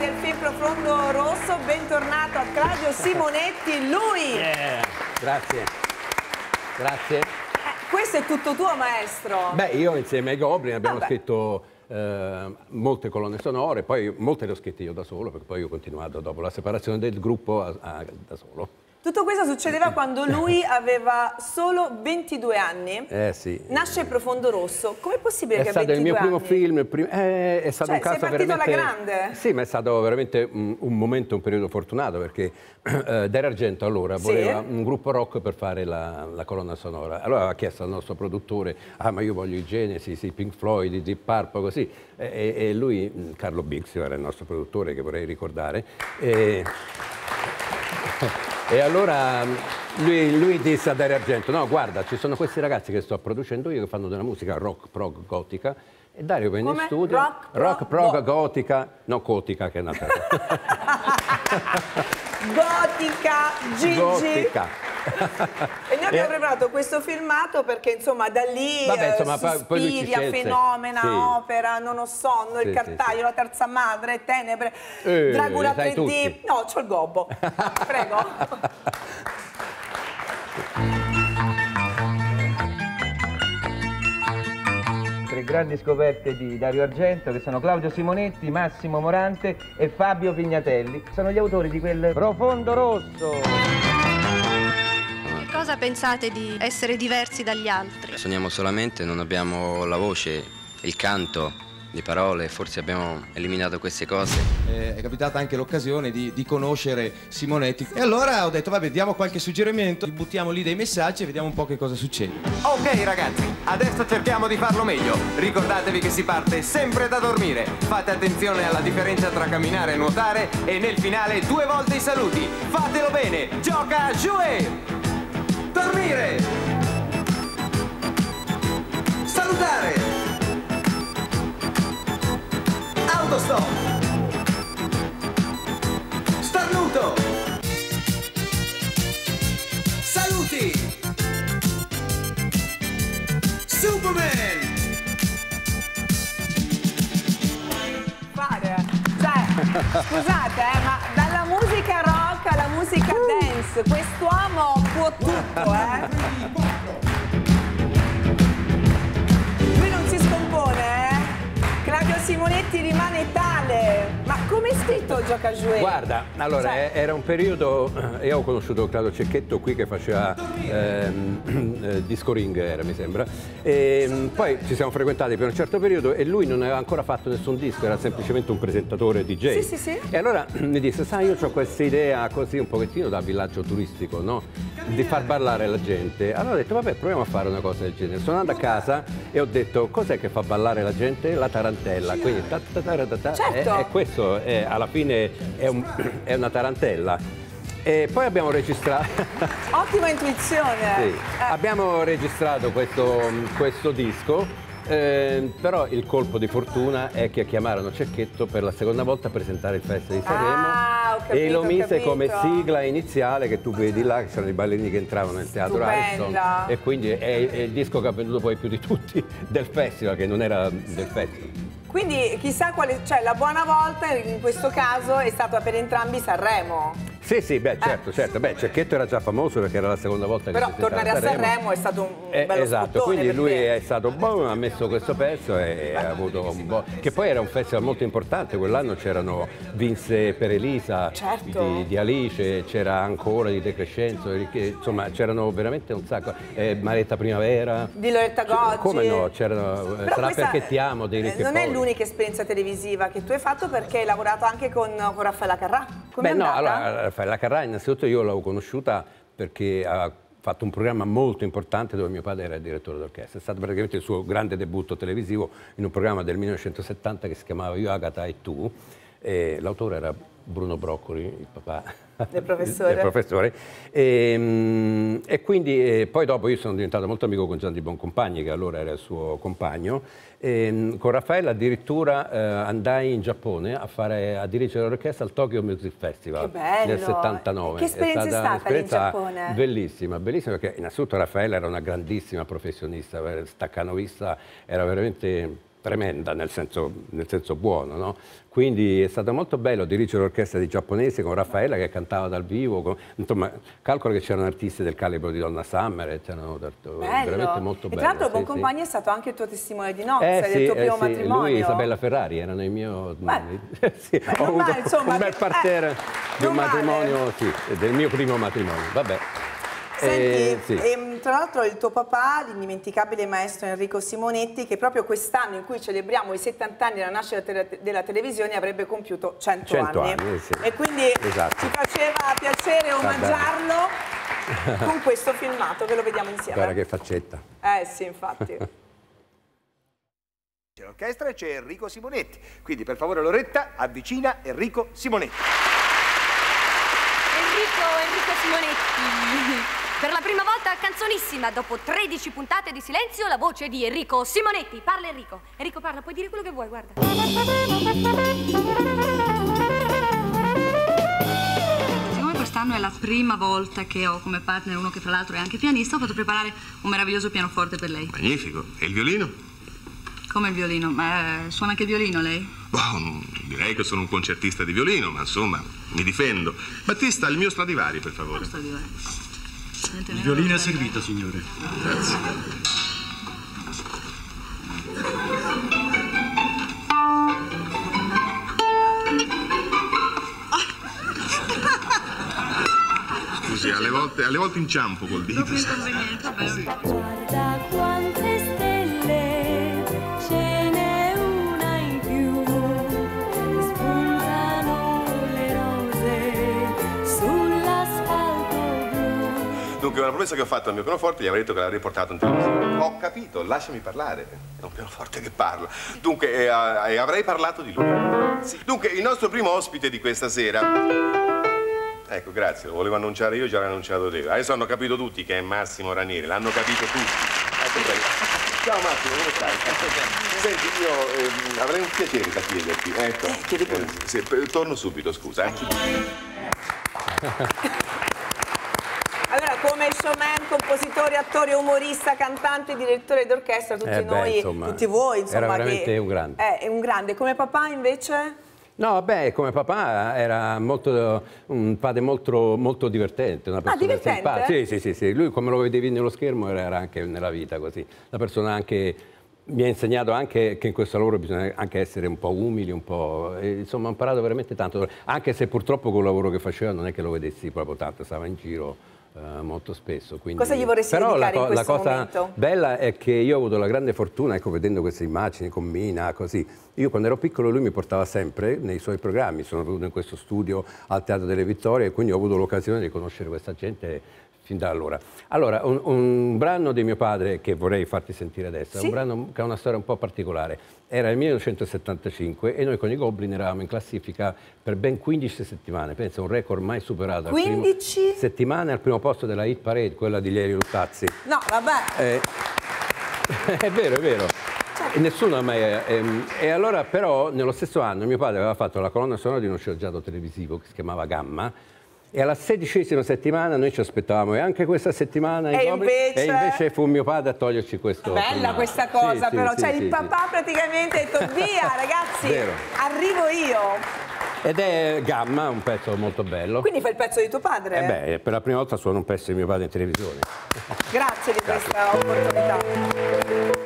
del film Profondo Rosso, bentornato a Claudio Simonetti, lui! Grazie, grazie. Questo è tutto tuo, maestro? Beh, io insieme ai Goblin abbiamo scritto molte colonne sonore, poi molte le ho scritte io da solo, perché poi ho continuato dopo la separazione del gruppo da solo. Tutto questo succedeva quando lui aveva solo 22 anni. Sì. Nasce Profondo Rosso. Com'è possibile che a 22 anni? È stato il mio primo film, è stato un caso sei partito veramente... alla grande? Sì, ma è stato veramente un momento, un periodo fortunato, perché Dario Argento allora voleva un gruppo rock per fare la colonna sonora. Allora ha chiesto al nostro produttore, ma io voglio i Genesis, i Pink Floyd, i Deep Purple, così. E lui, Carlo Bixio, era il nostro produttore, che vorrei ricordare. E allora lui disse a Dario Argento, no guarda, ci sono questi ragazzi che sto producendo io che fanno della musica rock, prog, gotica, e Dario venne in studio, rock, prog, gotica, no gotica che è una cosa. Gotica, Gigi. Gotica. E noi abbiamo preparato questo filmato perché insomma da lì Suspiria, Fenomena, Opera, Non ho sonno, Il Cartaio, La terza madre, Tenebre, Dracula 3D. Tutti. No, c'ho il gobbo. Prego. Le grandi scoperte di Dario Argento, che sono Claudio Simonetti, Massimo Morante e Fabio Pignatelli. Sono gli autori di quel Profondo Rosso. Cosa pensate di essere diversi dagli altri? Suoniamo solamente, non abbiamo la voce, il canto, le parole, forse abbiamo eliminato queste cose. È capitata anche l'occasione di conoscere Simonetti e allora ho detto vabbè, diamo qualche suggerimento, buttiamo lì dei messaggi e vediamo un po' che cosa succede. Ok ragazzi, adesso cerchiamo di farlo meglio. Ricordatevi che si parte sempre da dormire. Fate attenzione alla differenza tra camminare e nuotare e nel finale 2 volte i saluti. Fatelo bene, gioca, jouer! Dormire! Salutare! Autostop! Starnuto! Saluti! Superman! Scusate, ma dalla musica rock alla musica dance, quest'uomo può tutto, Lui non si scompone, Claudio Simonetti rimane tale. Ma come è scritto Gioca Jouer? Guarda, allora era un periodo, io ho conosciuto Claudio Cecchetto qui che faceva disco ring, mi sembra, e poi ci siamo frequentati per un certo periodo e lui non aveva ancora fatto nessun disco, era semplicemente un presentatore DJ. Sì. E allora mi disse, sai, io ho questa idea così un pochettino da villaggio turistico, no? Di far ballare la gente. Allora ho detto, vabbè, proviamo a fare una cosa del genere. Sono andato a casa e ho detto, cos'è che fa ballare la gente? La tarantella. Quindi e questo alla fine è una tarantella. E poi abbiamo registrato... Ottima intuizione! Sì. Abbiamo registrato questo disco, però il colpo di fortuna è che chiamarono Cecchetto per la seconda volta a presentare il Festival di Sanremo e lo mise come sigla iniziale, che tu vedi là, che c'erano i ballerini che entravano nel teatro Ariston, e quindi è il disco che ha venduto poi più di tutti del festival, che non era del festival. Quindi chissà quale, cioè la buona volta in questo caso è stata per entrambi Sanremo. Sì, beh, certo. Beh, Cecchetto era già famoso perché era la seconda volta che si presentava a Sanremo. Però tornare a Sanremo è stato un bello esatto, quindi per lui te. è stato buono, ha messo questo pezzo e ha avuto un buon... Che poi era un festival molto importante, quell'anno vinse per Elisa, di Alice, c'era ancora di De Crescenzo, insomma c'erano veramente un sacco, Marietta Primavera. Di Loretta Goggi. Come no, c'erano Sarà perché ti amo dei Ricchi e Non Poveri. è l'unica esperienza televisiva che tu hai fatto, perché hai lavorato anche con Raffaella Carrà. Come è andata? Allora, Raffaella Carrà innanzitutto io l'avevo conosciuta perché ha fatto un programma molto importante dove mio padre era il direttore d'orchestra. È stato praticamente il suo grande debutto televisivo in un programma del 1970 che si chiamava Io, Agata e tu. L'autore era Bruno Broccoli, il papà del professore. E quindi poi dopo io sono diventato molto amico con Gianni Boncompagni, che allora era il suo compagno. Con Raffaella addirittura andai in Giappone a dirigere l'orchestra al Tokyo Music Festival nel 79. Che esperienza è stata in Giappone? Bellissima, perché innanzitutto Raffaella era una grandissima professionista, staccanovista, era veramente tremenda nel senso buono, no? Quindi è stato molto bello dirigere l'orchestra di giapponesi con Raffaella che cantava dal vivo, insomma, calcolo che c'erano artisti del calibro di Donna Summer, c'erano veramente molto bello. E tra l'altro Boncompagni è stato anche il tuo testimone di nozze del tuo primo matrimonio. Lui e Isabella Ferrari erano il mio... ho avuto un bel parterre di un matrimonio, del mio primo matrimonio, vabbè. Senti, tra l'altro il tuo papà, l'indimenticabile maestro Enrico Simonetti, che proprio quest'anno in cui celebriamo i 70 anni della nascita della televisione avrebbe compiuto 100 anni. E quindi ci faceva piacere omaggiarlo con questo filmato, che lo vediamo insieme. Guarda che faccetta. Sì, infatti. C'è l'orchestra e c'è Enrico Simonetti, quindi per favore Loretta avvicina Enrico Simonetti. Enrico Simonetti. Per la prima volta canzonissima, dopo 13 puntate di silenzio, la voce di Enrico Simonetti. Parla Enrico. Enrico parla, puoi dire quello che vuoi, guarda. Siccome quest'anno è la prima volta che ho come partner uno che tra l'altro è anche pianista, ho fatto preparare un meraviglioso pianoforte per lei. Magnifico. E il violino? Come il violino? Ma suona anche il violino lei? Boh, direi che sono un concertista di violino, ma insomma, mi difendo. Battista, il mio Stradivari, per favore. Stradivari. Il violino è servito, signore. Grazie. Scusi, alle volte inciampo col dito. Guarda quante stelle, ce n'è una in più, spuntano le rose sull'asfalto blu. Dunque, una promessa che ho fatto al mio pianoforte, gli avrei detto che l'avrei portato in televisione. Ho capito, lasciami parlare. È un pianoforte che parla. Dunque, avrei parlato di lui. Sì. Dunque, il nostro primo ospite di questa sera... Ecco, grazie, lo volevo annunciare io, già l'ho annunciato te. Adesso hanno capito tutti che è Massimo Ranieri, l'hanno capito tutti. Ciao Massimo, come stai? Senti, io avrei un piacere da chiederti. Ecco, torno subito, scusa. Allora, come showman, compositore, attore, umorista, cantante, direttore d'orchestra, tutti noi, insomma, tutti voi, insomma, era veramente un grande. È un grande. Come papà invece? No, beh, come papà era un padre molto divertente, una persona divertente? Sì, lui come lo vedevi nello schermo era anche nella vita così, una persona anche, mi ha insegnato anche che in questo lavoro bisogna anche essere un po' umili, insomma ho imparato veramente tanto, anche se purtroppo col lavoro che faceva non è che lo vedessi proprio tanto, stava in giro molto spesso. Quindi... Cosa gli vorresti dedicare in questo momento? La cosa bella è che io ho avuto la grande fortuna, ecco, vedendo queste immagini con Mina, così, io quando ero piccolo lui mi portava sempre nei suoi programmi, sono venuto in questo studio al Teatro delle Vittorie e quindi ho avuto l'occasione di conoscere questa gente fin da allora. Allora, un brano di mio padre che vorrei farti sentire adesso, è un brano che ha una storia un po' particolare. Era il 1975 e noi con i Goblin eravamo in classifica per ben 15 settimane, pensa, un record mai superato. 15 settimane al primo posto della Hit Parade, quella di Lieri Luttazzi. No, vabbè. È vero. E nessuno ha mai... e allora però nello stesso anno mio padre aveva fatto la colonna sonora di uno sceneggiato televisivo che si chiamava Gamma. E alla 16ª settimana noi ci aspettavamo e anche questa settimana e invece fu mio padre a toglierci questo. Bella questa cosa, però, cioè il papà praticamente ha detto via ragazzi, arrivo io. Ed è Gamma, un pezzo molto bello. Quindi fai il pezzo di tuo padre? Per la prima volta suono un pezzo di mio padre in televisione. Grazie di questa opportunità.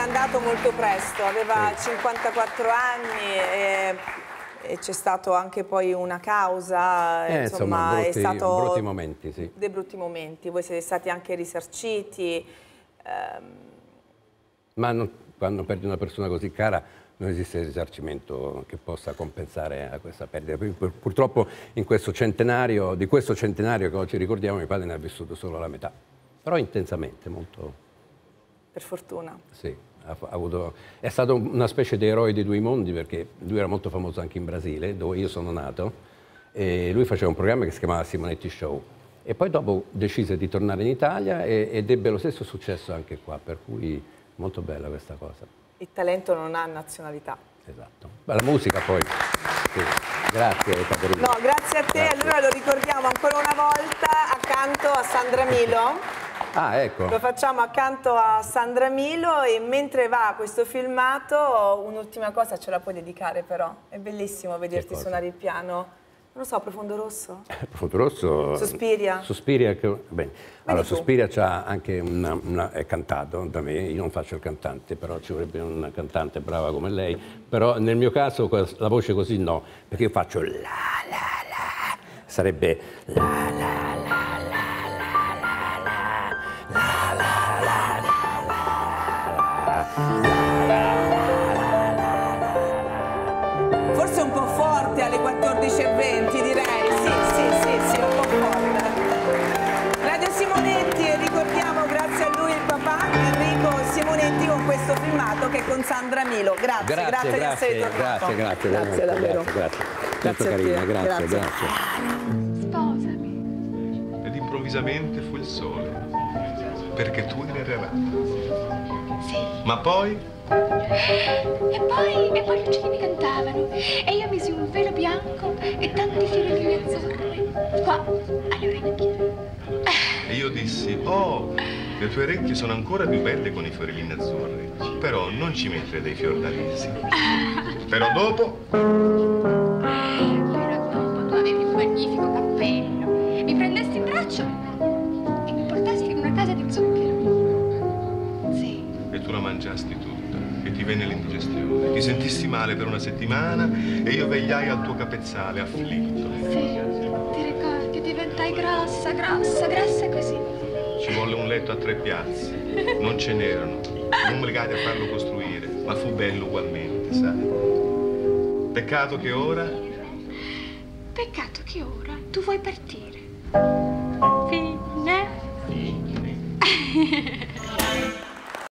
andato molto presto, aveva 54 anni e c'è stato anche poi una causa, insomma, brutti, è stato brutti momenti, sì. dei brutti momenti. Voi siete stati anche risarciti. Ma quando perdi una persona così cara non esiste risarcimento che possa compensare a questa perdita. Purtroppo in questo centenario, di questo centenario che oggi ricordiamo, mio padre ne ha vissuto solo la metà, però intensamente, molto. Per fortuna. Sì. È stato una specie di eroe dei due mondi, perché lui era molto famoso anche in Brasile, dove io sono nato, e lui faceva un programma che si chiamava Simonetti Show, e poi dopo decise di tornare in Italia ed ebbe lo stesso successo anche qua, per cui molto bella questa cosa. Il talento non ha nazionalità. Esatto. Ma la musica poi. Sì. Grazie Caterina. No, grazie a te. Grazie. Allora lo ricordiamo ancora una volta accanto a Sandra Milo. Ah, ecco. Lo facciamo accanto a Sandra Milo e mentre va questo filmato, un'ultima cosa ce la puoi dedicare però. È bellissimo vederti suonare il piano. Non lo so, Profondo Rosso? Profondo Rosso... Suspiria? Suspiria, bene. Allora, Suspiria c'ha anche è cantato da me, io non faccio il cantante, però ci vorrebbe una cantante brava come lei, però nel mio caso la voce così no, perché io faccio la la la, sarebbe la la la la la la la la la. Forse un po' forte alle 14:20 direi, sì, un po' forte. Radio Simonetti, e ricordiamo grazie a lui il papà Enrico Simonetti con questo filmato che è con Sandra Milo. Grazie di essere tornato. Grazie davvero. Grazie carina, grazie. Sposami. Ed improvvisamente fu il sole, perché tu eri errata. Sì. Ma poi? E poi gli uccellini cantavano e io misi un velo bianco e tanti fiorellini azzurri qua alle orecchie. E io dissi, oh, le tue orecchie sono ancora più belle con i fiorellini azzurri, però non ci mettere dei fiordalisi. Però dopo tu avevi un magnifico cappello, mi prendesti in braccio e mi portasti in una casa di zucchero. Sì. E tu la mangiasti tutta. E ti venne l'indigestione, ti sentissi male per una settimana e io vegliai al tuo capezzale afflitto. Sì, ti ricordi, diventai grassa così. Ci volle un letto a 3 piazze, non ce n'erano, non me legati a farlo costruire, ma fu bello ugualmente, sai? Peccato che ora tu vuoi partire. Fine.